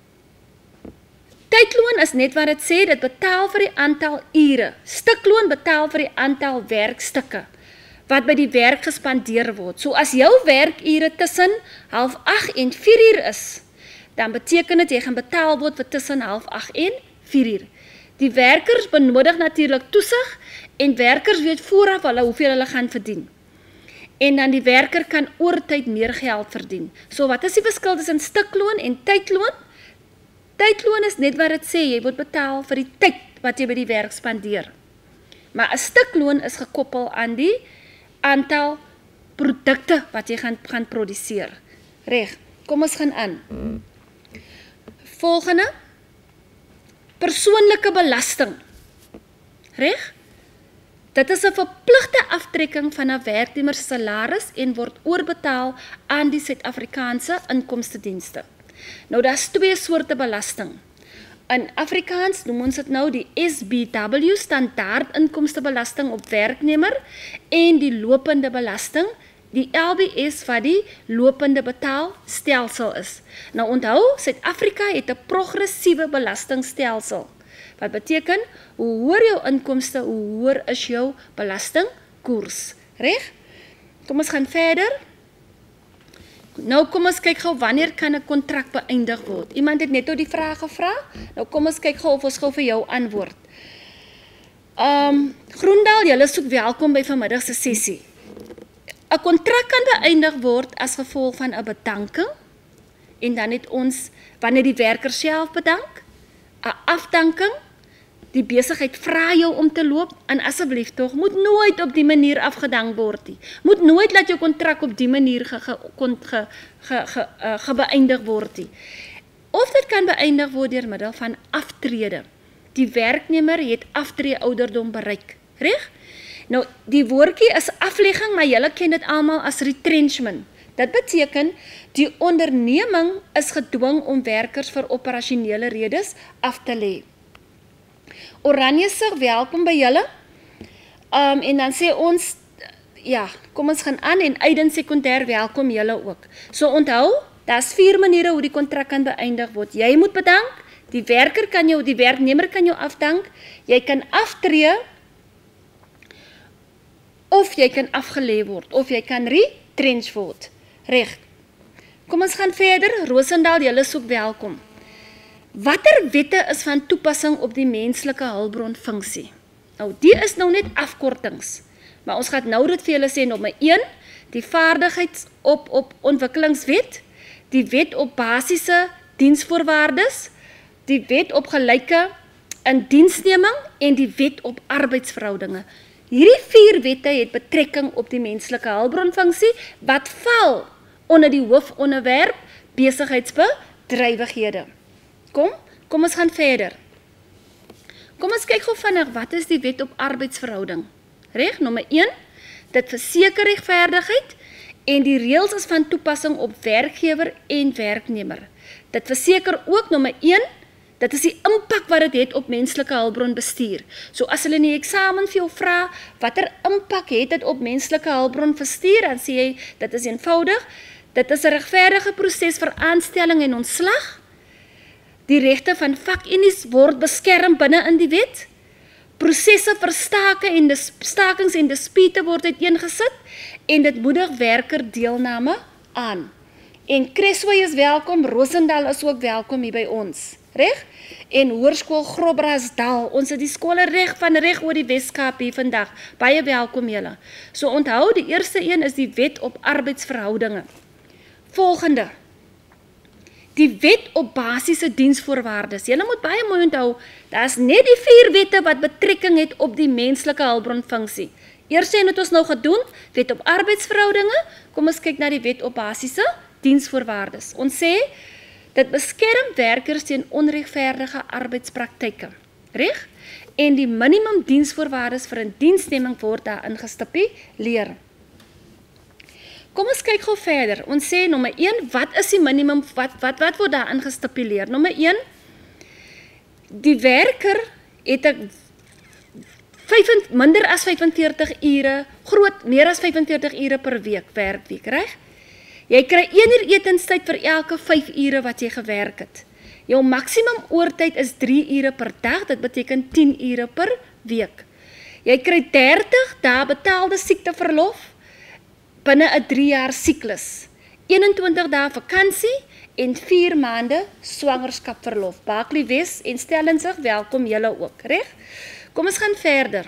Tydloon is net wat dit sê, dit betaal vir die aantal ure. Stukloon betaal vir die aantal werkstukke wat by die werk gespandeer word. So as jou werkure tussen half agt en vier uur is, dan beteken dit jy gaan betaal word vir tussen half agt en vier uur. Die werkers benodig natuurlik toesig en werkers weet vooraf hulle hoeveel hulle gaan verdien. En dan die werker kan oortyd meer geld verdien. So wat is die verskil tussen stukloon en tydloon? Tydloon is net wat dit sê, jy word betaal vir die tyd wat jy by die werk spandeer. Maar 'n stukloon is gekoppel aan die aantal produkte wat jy gaan gaan produseer. Reg. Kom ons gaan aan. Volgende. Persoonlike belasting. Reg? Dit is 'n verpligte aftrekking van 'n werknemer se salaris en word oorbetaal aan die Suid-Afrikaanse inkomstedienste. Nou daar's twee soorte belasting. In Afrikaans noem ons dit nou die S B W, standaard inkomstebelasting op werknemer, en die lopende belasting, die L B S wat die lopende betaalstelsel is. Nou onthou, Suid-Afrika het 'n progressiewe belastingstelsel. Wat beteken, hoe hoër jou inkomste, hoe hoër is jou belastingkoers. Reg? Kom ons gaan verder. Nou kom ons kyk gou, wanneer kan 'n kontrak beëindig word? Iemand het net nou die vraag gevra. Nou kom ons kyk gou of ons gou vir jou antwoord. Um, Groendal, julle soek welkom by vanmiddag se sessie. 'n Kontrak kan beëindig word as gevolg van 'n bedanking, en dan het ons, wanneer die werker self bedank, 'n afdanking, die besigheid vra jou om te loop, en asseblief tog, moet nooit op die manier afgedank word nie. Moet nooit laat jou kontrak op die manier ge, ge, ge, ge, ge, uh, gebeëindig word nie. Of dit kan beëindig word deur middel van aftrede. Die werknemer het aftree ouderdom bereik. Reg? Nou, die woordjie is aflegging, maar julle ken dit almal as retrenchment. Dit beteken, die onderneming is gedwing om werkers vir operasionele redes af te lê. Oranje sig, welkom by julle. Um, en dan sê ons, ja, kom ons gaan aan, en Aiden sekondêr, welkom julle ook. So onthou, daar's vier maniere hoe die kontrak kan beëindig word. Jy moet bedank, die werker kan jou, die werknemer kan jou afdank, jy kan aftree, of jy kan afgelê word, of jy kan retrench word. Reg. Kom ons gaan verder. Roosendaal, julle soek welkom. Watter wette is van toepassing op die menslike hulpbronfunksie? Nou, die is nou net afkortings. Maar ons gaan nou dit vir julle sê, nommer een, die vaardigheids op op ontwikkelingswet, die wet op basiese diensvoorwaardes, die wet op gelyke indiensneming en die wet op arbeidsverhoudinge. Hierdie vier wette het betrekking op die menslike hulpbronfunksie wat val onder die hoofonderwerp besigheidsbedrywighede. Kom, kom ons gaan verder. Kom ons kyk gou vinnig, wat is die wet op arbeidsverhouding? Reg, nommer een, dit verseker regverdigheid en die reëls is van toepassing op werkgewer en werknemer. Dit verseker ook nommer een, dit is die impak wat dit het op menslike hulpbronbestuur. So as hulle in die eksamen vir jou vra, watter impak het dit op menslike hulpbronbestuur, dan sê jy, dit is eenvoudig, dit is 'n regverdige proses vir aanstelling en ontslag. Die regte van vakunie's word beskerm binne in die wet. Prosesse vir stake en dis, stakings en dispute word uiteengesit en dit moedig werker deelname aan. En Cresway is welkom, Rosendal is ook welkom hier by ons, reg? En Hoërskool Groblersdal, ons het die skole reg van reg oor die Weskaap hier vandag, baie welkom julle. So onthou, die eerste een is die wet op arbeidsverhoudinge. Volgende, die wet op basiese diensvoorwaardes. Julle moet baie mooi onthou, daar is net die vier wette wat betrekking het op die menslike hulpbronfunksie. Eerste een het ons nou gedoen, wet op arbeidsverhoudinge, kom ons kyk na die wet op basiese diensvoorwaardes. Ons sê, dit beskerm werkers teen onregverdige arbeidspraktyke, reg? En die minimum diensvoorwaardes vir 'n diensneming word daarin gestipuleer. Kom ons kyk gou verder. Ons sê nommer een, wat is die minimum, wat, wat, wat word daarin gestipuleer? Nommer een, die werker het 'n minder as vyfenveertig ure, groot, meer as vyfenveertig ure per week, werkweek, reg? Jy kry een uur etenstyd vir elke vyf ure wat jy gewerk het. Jou maksimum oortyd is drie ure per dag, dit beteken tien ure per week. Jy kry dertig dae betaalde siekteverlof binne 'n drie jaar siklus. eenentwintig dae vakansie en vier maande swangerskapverlof. Barkley Wes en Stellenbosch, welkom julle ook, reg? Kom ons gaan verder.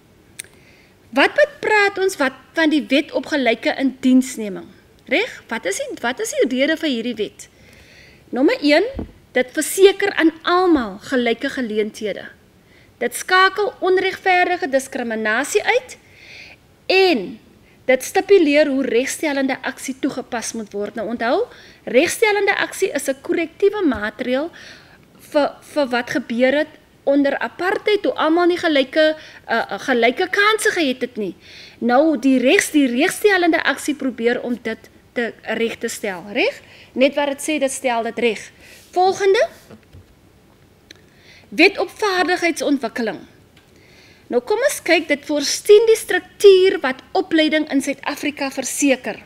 Wat praat ons wat van die wet op gelyke indiensneming? Reg? Wat is die wat is die rede vir hierdie wet? Nommer een, dit verseker aan almal gelyke geleenthede. Dit skakel onregverdige diskriminasie uit en dit stipuleer hoe regstellende aksie toegepas moet word. Nou onthou, regstellende aksie is 'n korrektiewe maatreël vir vir wat gebeur het onder apartheid, toe almal nie gelyke uh, gelyke kansse gehad het nie. Nou die regs die regstellende aksie probeer om dit te reg te stel, reg? Net wat dit sê, dit stel dit reg. Volgende, wet op vaardigheidsontwikkeling. Nou kom ons kyk, dit voorsien die struktuur wat opleiding in Suid-Afrika verseker.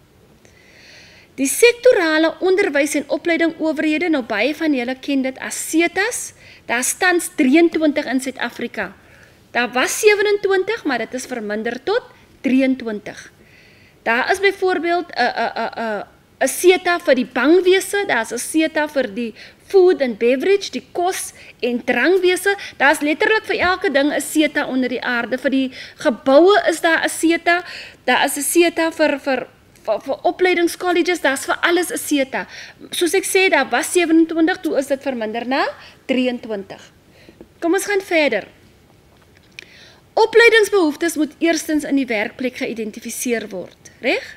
Die sektorale onderwys en opleiding owerhede, nou baie van julle ken dit as SETA's, daar staan drieëntwintig in Suid-Afrika. Daar was sewenentwintig, maar dit is verminder tot drieëntwintig. Daar is byvoorbeeld 'n 'n 'n 'n SETA vir die bankwese, daar is 'n SETA vir die food and beverage, die kos en drankwese. Daar is letterlik vir elke ding 'n SETA onder die aarde. Vir die geboue is daar 'n SETA, daar is 'n SETA vir vir vir, vir opleidingscolleges, daar is vir alles 'n SETA. Soos ek sê, daar was sewenentwintig, toe is dit verminder na drieëntwintig. Kom ons gaan verder. Opleidingsbehoeftes moet eerstens in die werkplek geïdentifiseer word, reg?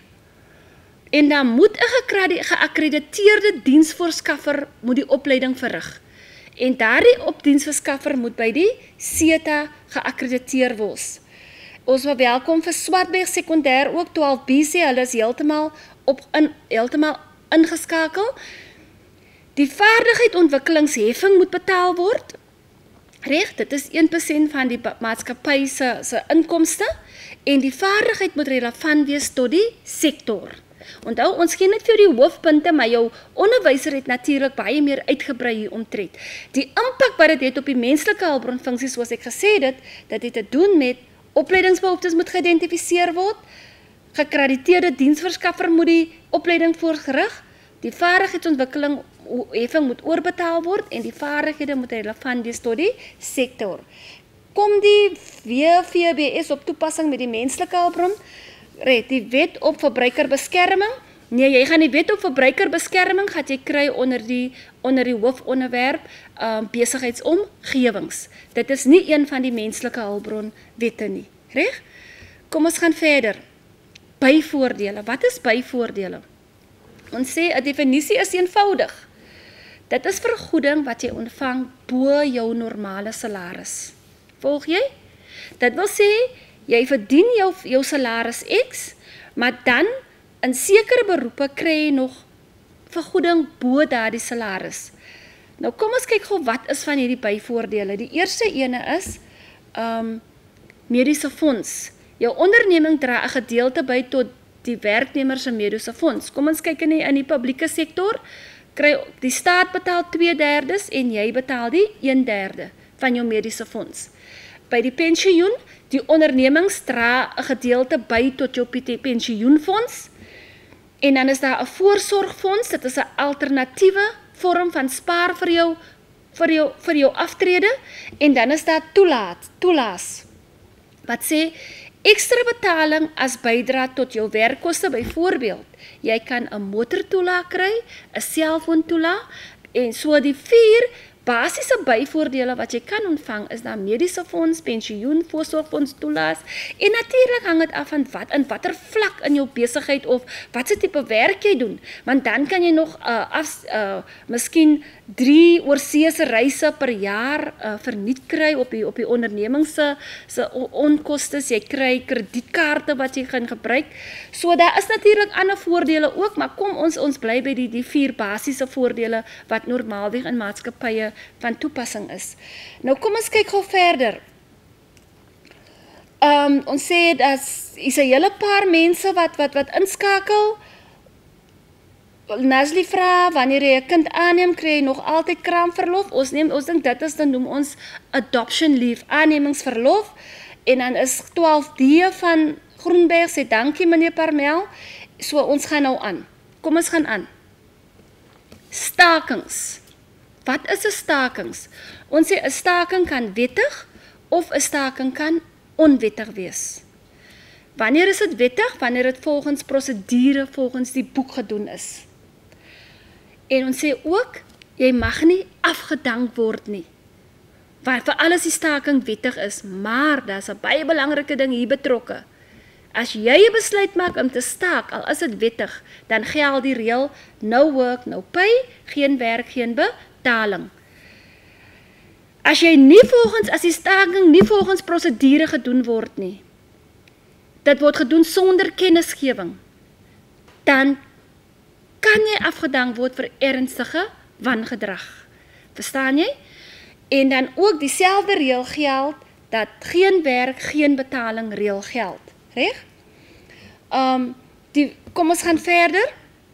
En dan moet 'n geakkrediteerde diensvoorskaffer moet die opleiding verrig. En daardie opdiensverskaffer moet by die SETA geakkrediteer word. Ons wil welkom vir Swartberg Sekondêr ook twaalf B C, hulle is heeltemal op in heeltemal ingeskakel. Die vaardigheid ontwikkelingsheffing moet betaal word. Reg, dit is een persent van die maatskappy se se inkomste en die vaardigheid moet relevant wees tot die sektor. Onthou, ons gee net vir die hoofpunte, maar jou onderwyser het natuurlik baie meer uitgebrei hier omtrent. Die impak wat dit het op die menslike hulpbronfunksie, soos ek gesê het, dat het te doen met opleidingsbehoeftes moet geïdentifiseer word, gekrediteerde diensverskaffer moet die opleiding voorgerig, die vaardigheidsontwikkeling heffing moet oorbetaal word en die vaardighede moet relevant wees tot die sektor. Kom die W V B S op toepassing met die menslike hulpbron? Red, die wet op verbruikerbeskerming? Nee, jy gaan die wet op verbruikerbeskerming gaan jy kry onder die onder die hoofonderwerp um, besigheidsomgewings. Dit is nie een van die menslike hulpbron wette nie, reg? Kom ons gaan verder. Byvoordele. Wat is byvoordele? Ons sê 'n definisie is eenvoudig. Dit is vergoeding wat jy ontvang bo jou normale salaris. Volg jy? Dit wil sê jy verdien jou jou salaris X, maar dan in sekere beroepe kry jy nog vergoeding bo daardie salaris. Nou kom ons kyk gou wat is van hierdie byvoordele. Die eerste ene is um, mediese fonds. Jou onderneming dra 'n gedeelte by tot die werknemer se mediese fonds. Kom ons kyk in die, in die publieke sektor, kry die staat betaal twee derdes en jy betaal die een derde van jou mediese fonds. by die pensioen. Die ondernemings dra 'n gedeelte by tot jou pensioenfonds. En dan is daar 'n voorsorgfonds, dit is 'n alternatiewe vorm van spaar vir jou vir jou vir jou aftrede, en dan is daar toelaat, toelaas. Wat sê ekstra betaling as bydra tot jou werkkoste, byvoorbeeld. Jy kan 'n motortoelaag kry, 'n selfoontoelaag, en so die vier basiese byvoordele wat jy kan ontvang is dan mediese fonds, pensioen, voorsorgfonds, toelaas, en natuurlik hang dit af van wat in watter vlak in jou besigheid of wat se tipe werk jy doen, want dan kan jy nog uh, af, uh, miskien drie oorseese reise per jaar uh, verniet kry op die op die onderneming se se onkostes, jy kry kredietkaarte wat jy gaan gebruik. So daar is natuurlik ander voordele ook, maar kom ons ons bly by die die vier basiese voordele wat normaalweg in maatskappye van toepassing is. Nou kom ons kyk gou verder. Um, ons sê dat is 'n hele paar mense wat wat wat inskakel. Nasli vra, wanneer jy 'n kind aanneem, kry jy nog altyd kraamverlof. Ons neem ons dink dit is dan noem ons adoption leave, aannemingsverlof. En dan is twaalf D van Groenberg sê dankie meneer Parmel. So ons gaan nou aan. Kom ons gaan aan. Stakings. Wat is 'n stakings? Ons sê 'n staking kan wettig of 'n staking kan onwettig wees. Wanneer is dit wettig? Wanneer dit volgens prosedure, volgens die boek gedoen is. En ons sê ook, jy mag nie afgedank word nie. Want vir alles die staking wettig is, maar daar's 'n baie belangrike ding hier betrokke. As jy 'n besluit maak om te staak, al is dit wettig, dan geld die reël no work, no pay, geen werk, geen betaling. As jy nie volgens, as die staking nie volgens prosedure gedoen word nie, dit word gedoen sonder kennisgewing, dan kan jy afgedank word vir ernstige wangedrag. Verstaan jy? En dan ook dieselfde reël geld, dat geen werk, geen betaling reël geld. Reg? Um, die, kom ons gaan verder.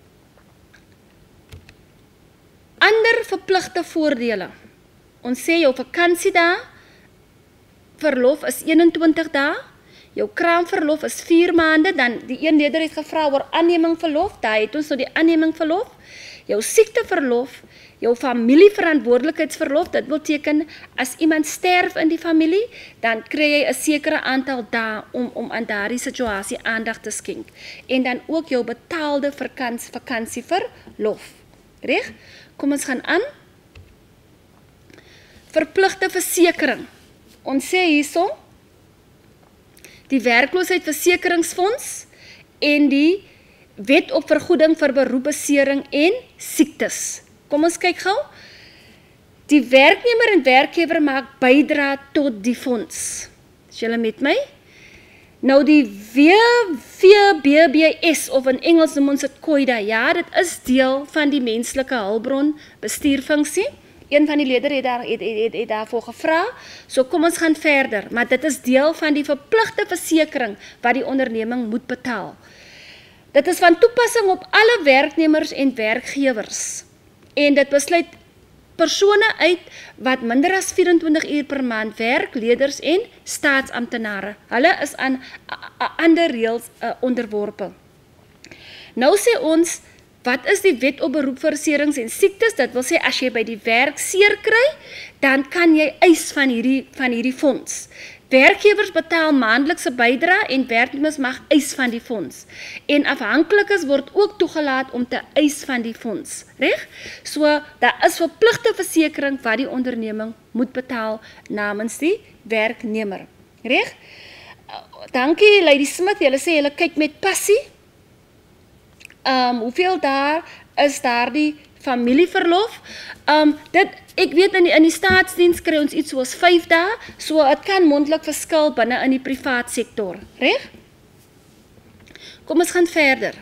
Ander verpligte voordele. Ons sê jou vakansiedae, verlof is eenentwintig dae, jou kraamverlof is vier maande, dan die een leder het gevra oor aannemingverlof, daar het ons nou die aannemingverlof, jou siekteverlof, jou familieverantwoordelikheidsverlof, dit beteken, as iemand sterf in die familie, dan kry jy 'n sekere aantal dae om, om aan daardie situasie aandag te skenk. En dan ook jou betaalde vakans, vakantieverlof. Reg? Kom ons gaan aan. Verpligte versekering. Ons sê hierso, die werkloosheidsversekeringsfonds en die wet op vergoeding vir beroepbesering en siektes. Kom ons kyk gou. Die werknemer en werkgewer maak bydra tot die fonds. Is julle met my? Nou die W V B B S, of in Engels noem ons dit C O I D A, ja, dit is deel van die menslike hulpbron bestuurfunksie. Een van die lede het, daar, het, het, het, het daarvoor gevra, so kom ons gaan verder, maar dit is deel van die verpligte versekering wat die onderneming moet betaal. Dit is van toepassing op alle werknemers en werkgewers, en dit besluit persone uit wat minder as vyf-en-twintig uur per maand werk, leerders en staatsamptenare. Hulle is aan ander reëls uh, onderworpe. Nou sê ons, wat is die wet op beroepverserings en siektes? Dit wil sê, as jy by die werk seer kry, dan kan jy eis van hierdie, van hierdie fonds. Werkgewers betaal maandelikse bydra en werknemers mag eis van die fonds. En afhanklikes word ook toegelaat om te eis van die fonds. Reg? So, daar is verpligte versekering wat die onderneming moet betaal namens die werknemer. Reg? Dankie, Lady Smith, julle sê julle kyk met passie. Um, hoeveel daar is daar die familieverlof? Um, dit, ek weet in die, in die staatsdiens kry ons iets soos vyf dae, so het kan mondelik verskil binne in die privaat sektor, reg? Kom ons gaan verder.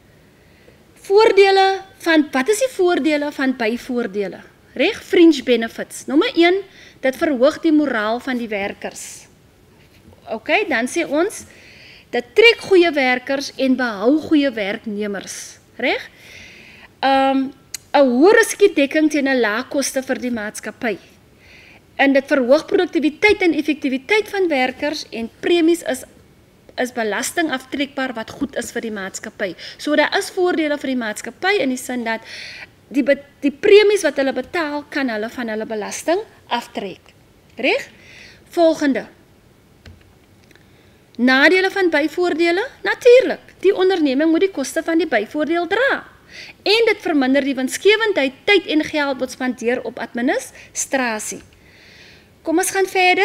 Voordele van, wat is die voordele van byvoordele? Reg? Fringe benefits. Nommer een, dit verhoog die moraal van die werkers. Ok, dan sê ons, dit trek goeie werkers en behou goeie werknemers, reg? Um, 'n hoë risiko dekking teen 'n lae koste vir die maatskappy. En dit verhoog produktiwiteit en effektiwiteit van werkers en premies is is belasting aftrekbaar wat goed is vir die maatskappy. So daar is voordele vir die maatskappy in die sin dat die, die premies wat hulle betaal, kan hulle van hulle belasting aftrek. Reg? Volgende. Nadele van byvoordele? Natuurlik. Die onderneming moet die koste van die byvoordeel dra. En dit verminder die winsgewendheid, tyd en geld wat spandeer op administrasie. Kom ons gaan verder.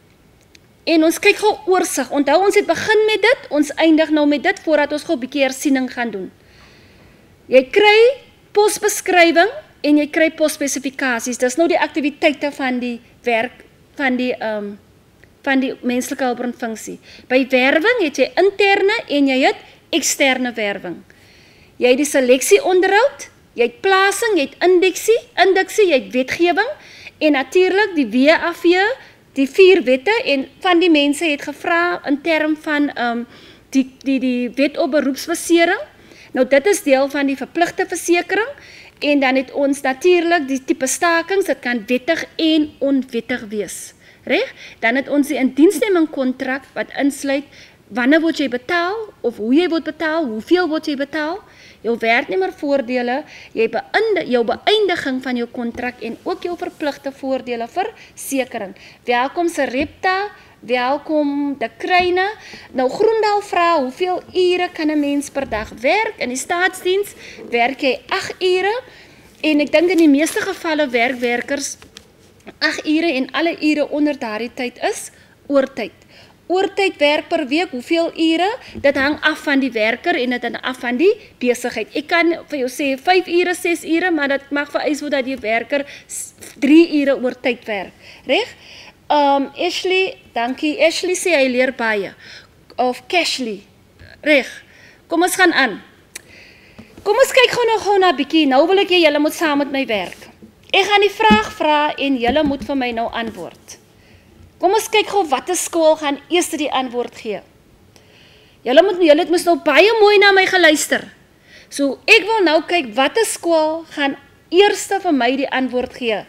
En ons kyk gou oorsig. Onthou ons het begin met dit, ons eindig nou met dit voordat ons gou 'n bietjie hersiening gaan doen. Jy kry posbeskrywing en jy kry posspesifikasies. Dis nou die aktiwiteite van die werk van die um, van die menslike hulpbronfunksie. By werwing het jy interne en jy het eksterne werwing. Jy het die seleksie onderhoud, jy het plasing, jy het indeksie, indeksie, jy het wetgewing en natuurlik die W A V, die vier wette en van die mense het gevra in term van um, die, die, die wet op beroepsbasering. Nou dit is deel van die verpligte versekering en dan het ons natuurlik die tipe stakings, dit kan wettig en onwettig wees. Reg? Dan het ons die indiensneming kontrak wat insluit wanneer word jy betaal of hoe jy word betaal, hoeveel word jy betaal, jou werknemervoordele, jy beëindig, jou beëindiging van jou kontrak en ook jou verpligte voordele vir sekering. Welkom Sarepta, welkom De Kruine. Nou Groendal vra hoeveel ure kan 'n mens per dag werk? In die staatsdiens werk jy agt ure en ek dink in die meeste gevalle werk werkers agt ure en alle ure onder daardie tyd is oortyd. Oortyd werk per week, hoeveel ure? Dit hang af van die werker en dit hang af van die besigheid. Ek kan vir jou sê vyf ure, ses ure, maar dit mag vereis word dat die werker drie ure oortyd werk. Reg? Um, Ashley, dankie. Ashley sê hy leer baie. Of Cashley. Reg. Kom ons gaan aan. Kom ons kyk gou nou gou na bietjie. Nou wil ek hê julle moet saam met my werk. Ek gaan die vraag vra en julle moet vir my nou antwoord. Kom ons kyk gou watter skool gaan eers die antwoord gee. Julle moet julle het mos nou baie mooi na my geluister. So ek wil nou kyk watter skool gaan eers vir my die antwoord gee.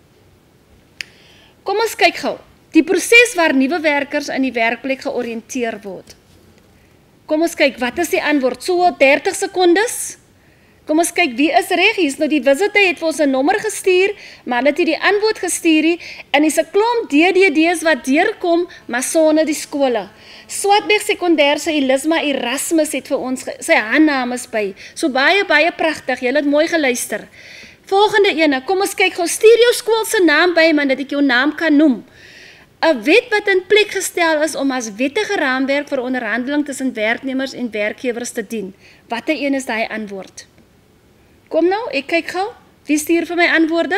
Kom ons kyk gou. Die proses waar nuwe werkers in die werkplek georiënteer word. Kom ons kyk, wat is die antwoord? So dertig sekondes. Kom ons kyk, wie is reg? Hier is nou die visitor het vir ons 'n nommer gestuur, maar dit het die antwoord gestuur nie, en is 'n klomp D D D's wat deurkom, maar sonder die skole. Swartberg Sekondêr se Elisma Erasmus het vir ons sy handnames by. So baie baie pragtig. Julle het mooi geluister. Volgende ene, kom ons kyk gou, stuur jou skool se naam by, man, dat ek jou naam kan noem. 'n Wet wat in plek gestel is om as wettige raamwerk vir onderhandeling tussen werknemers en werkgewers te dien. Watter een is daai antwoord? Kom nou, ek kyk gou. Wie stuur vir my antwoorde?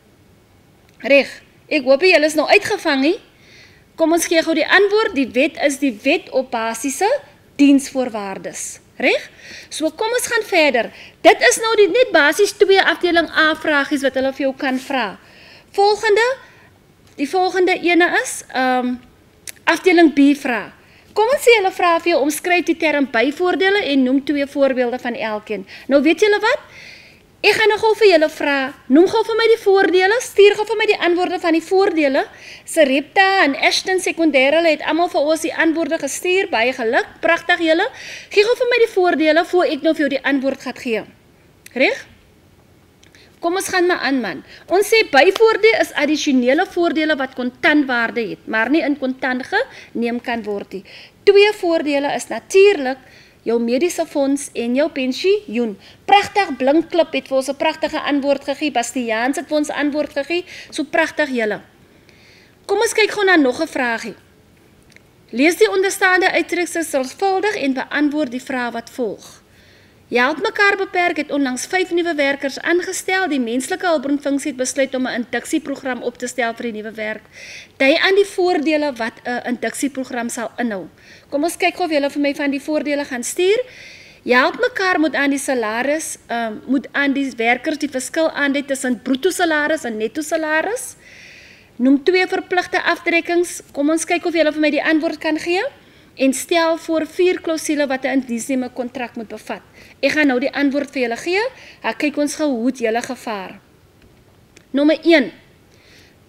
Reg. Ek hoop julle is nou uitgevang nie. Kom ons gee gou die antwoord. Die wet is die wet op basiese diensvoorwaardes. Reg? So kom ons gaan verder. Dit is nou die net basies twee afdeling A vragies wat hulle vir jou kan vra. Volgende, die volgende ene is um, afdeling B vraag. Kom ons sê hulle vra vir jou omskryf die term byvoordele en noem twee voorbeelde van elkeen. Nou weet julle wat? Ek gaan nou gou vir julle vra, noem gou vir my die voordele, stuur gou vir my die antwoorde van die voordele. Sarepta en Ashton Sekondêr, hulle het almal vir ons die antwoorde gestuur, baie geluk, pragtig julle. Gee gou vir my die voordele voor ek nou vir jou die antwoord gaan gee. Reg? Kom ons gaan maar aan, man. Ons sê byvoordele is addisionele voordele wat kontantwaarde het, maar nie in kontant geneem kan word nie. Twee voordele is natuurlik jou mediese fonds en jou pensioen. Pragtig, Blinkklip het vir ons 'n pragtige antwoord gegee, Bastiaans het vir ons antwoord gegee, so pragtig julle. Kom ons kyk gou na nog 'n vraagie. Lees die onderstaande uittreksels sorgvuldig en beantwoord die vraag wat volg. Help mekaar beperk het onlangs vyf nuwe werkers aangestel. Die menslike hulpbronfunksie het besluit om 'n induksieprogram op te stel vir die nuwe werk. Dui aan die voordele wat 'n induksieprogram sal inhou. Kom ons kyk of julle vir my van die voordele gaan stuur. Help mekaar moet aan die salaris, um, moet aan die werkers die verskil aandui tussen bruto salaris en netto salaris. Noem twee verpligte aftrekkings. Kom ons kyk of julle vir my die antwoord kan gee. En stel voor vier klousule wat 'n indiensneme kontrak moet bevat. Ek gaan nou die antwoord vir julle gee. Ek kyk ons gou hoe het julle gevaar. Nommer een.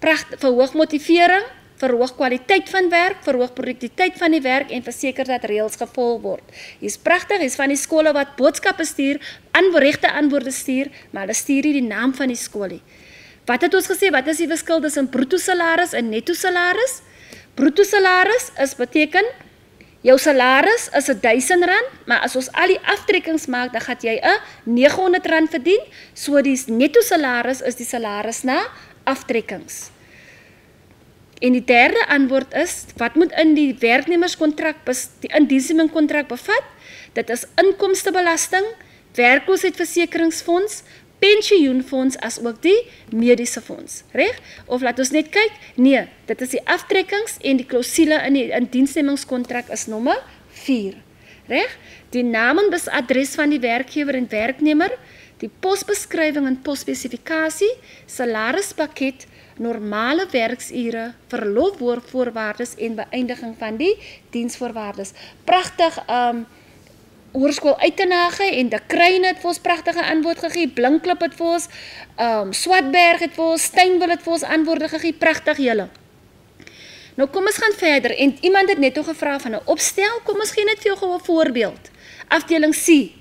pracht, verhoog motivering, verhoog kwaliteit van werk, verhoog produktiwiteit van die werk en verseker dat reëls gevolg word. Hier's pragtig, hier's van die skole wat boodskappe stuur, regte antwoorde stuur, maar hulle stuur nie die naam van die skool nie. Wat het ons gesê, wat is die verskil tussen bruto salaris en netto salaris? Bruto salaris is beteken, jou salaris is duisend rand, maar as ons al die aftrekkings maak, dan gaat jy een negenhonderd rand verdien, so die netto salaris is die salaris na aftrekkings. En die derde antwoord is, wat moet in die werknemerskontrak, die indiensnemingkontrak bevat? Dit is inkomstebelasting, werkloosheidversekeringsfonds, pensioenfonds as ook die mediese fonds, reg? Of laat ons net kyk, nee, dit is die aftrekkings en die klausule in die indiensnemingskontrak is nommer vier, reg? Die naam en adres van die werkgewer en werknemer, die posbeskrywing en posspesifikasie, salarispakket, normale werksure, verlofvoorwaardes en beëindiging van die diensvoorwaardes. Pragtig, um, Hoërskool Uitenhage en De Kruin het vir ons pragtige antwoord gegee, Blinkklip het vir ons, um, Swartberg het vir ons, Steinwil het vir ons antwoorde gegee, pragtig julle. Nou kom ons gaan verder, en iemand het net al gevra van 'n opstel, kom ons gee net vir jou 'n voorbeeld. Afdeling C.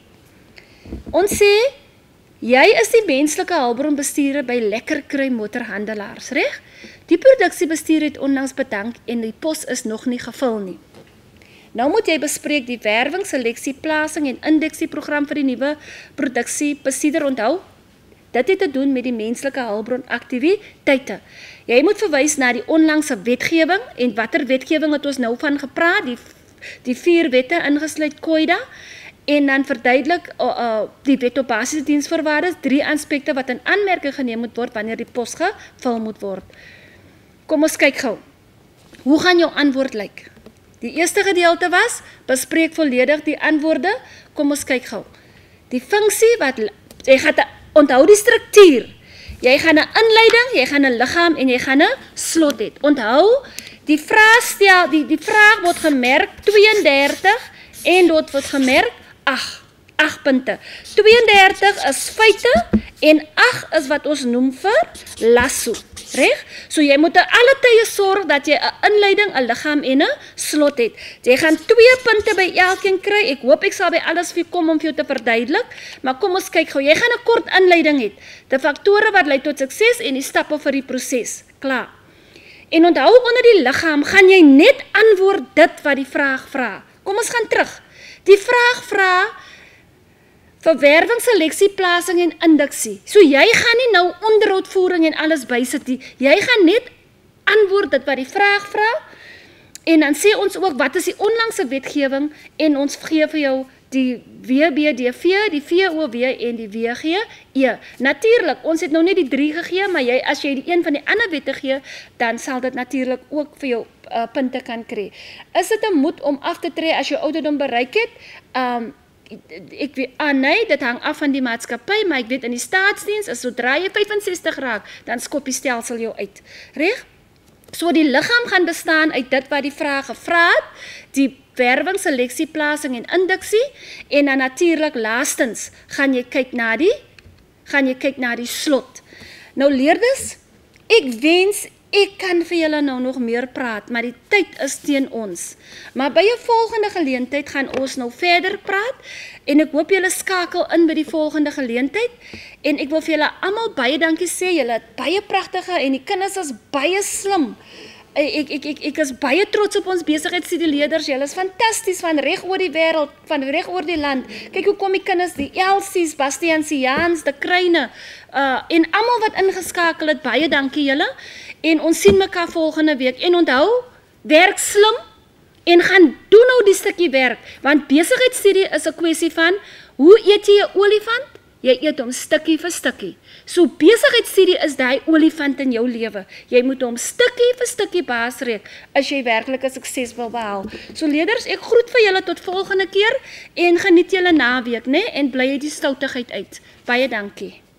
Ons sê, jy is die menslike hulpbronbestuurder by Lekker Kry Motorhandelaars, reg? Die produksiebestuur het onlangs bedank en die pos is nog nie gevul nie. Nou moet jy bespreek die werwing, seleksie, plasing en indeksieprogram vir die nuwe produksiebestuurder onthou. Dit het te doen met die menslike hulpbron aktiwiteite. Jy moet verwys na die onlangse wetgewing en watter wetgewing het ons nou van gepraat, die, die vier wette ingesluit C O I D A, en dan verduidelik uh, uh, die wet op basiese diensvoorwaardes, drie aspekte wat in aanmerking geneem moet word wanneer die pos gevul moet word. Kom ons kyk gou. Hoe gaan jou antwoord lyk? Die eerste gedeelte was, bespreek volledig die antwoorde, kom ons kyk gou. Die funksie wat, jy gaan te, onthou die struktuur, jy gaan 'n inleiding, jy gaan 'n liggaam en jy gaan 'n slot hê. Onthou, die vraag stel, die, die vraag word gemerk tweeëndertig en dit word gemerk ag, ag punte. tweeëndertig is feite en ag is wat ons noem vir lasso. Reg? So jy moet alle tye sorg dat jy 'n inleiding, 'n liggaam en 'n slot het. Jy gaan twee punte by elkeen kry. Ek hoop ek sal by alles vir kom om vir jou te verduidelik, maar kom ons kyk gou. Jy gaan 'n kort inleiding hê. Die faktore wat lei tot sukses en die stappe vir die proses. Klaar. En onthou onder die liggaam gaan jy net antwoord dit wat die vraag vra. Kom ons gaan terug. Die vraag vra verwerwing, seleksie, plasing en indeksie. So jy gaan nie nou onderhoudvoering en alles bysit nie. Jy gaan net antwoord dit wat die vraag vra. En dan sê ons ook wat is die onlangse wetgewing en ons gee vir jou die W B D V, die V O W en die W G E. Natuurlik, ons het nou net die drie gegee, maar jy as jy die een van die ander wette gee, dan sal dit natuurlik ook vir jou uh, punte kan kry. Is dit 'n moed om af te tree as jy ouderdom bereik het? Um ek weet, ah nee, dit hang af van die maatskappy, maar ek weet in die staatsdiens, as sodra jy vyfensestig raak, dan skop die stelsel jou uit. Reg? So die liggaam gaan bestaan uit dit wat die vraag gevra het, die werwing, seleksie, plasing en indeksie, en dan natuurlik laastens gaan jy kyk na die, gaan jy kyk na die slot. Nou leerders, ek wens ek kan vir julle nou nog meer praat, maar die tyd is teen ons. Maar by 'n volgende geleentheid gaan ons nou verder praat, en ek hoop julle skakel in by die volgende geleentheid, en ek wil vir julle almal baie dankie sê, julle het baie pragtige, en die kinders is baie slim. Ek, ek, ek, ek is baie trots op ons besigheidsstudieleerders, julle is fantasties van reg oor die wêreld, van reg oor die land. Kyk hoe kom die kinders, die Elsies, Bastiansiaans, De Kruine, uh, en almal wat ingeskakel het, baie dankie julle, en ons sien mekaar volgende week, en onthou, werk slim, en gaan doen nou die stukkie werk, want besigheidsstudie is 'n kwessie van, hoe eet jy 'n olifant? Jy eet hom stukkie vir stukkie. So besigheidsstudie is daai olifant in jou lewe. Jy moet hom stukkie vir stukkie baasreek, as jy werklik 'n sukses wil behaal. So leerders, ek groet vir julle tot volgende keer, en geniet julle naweek, né? En bly uit die stoutigheid uit. Baie dankie.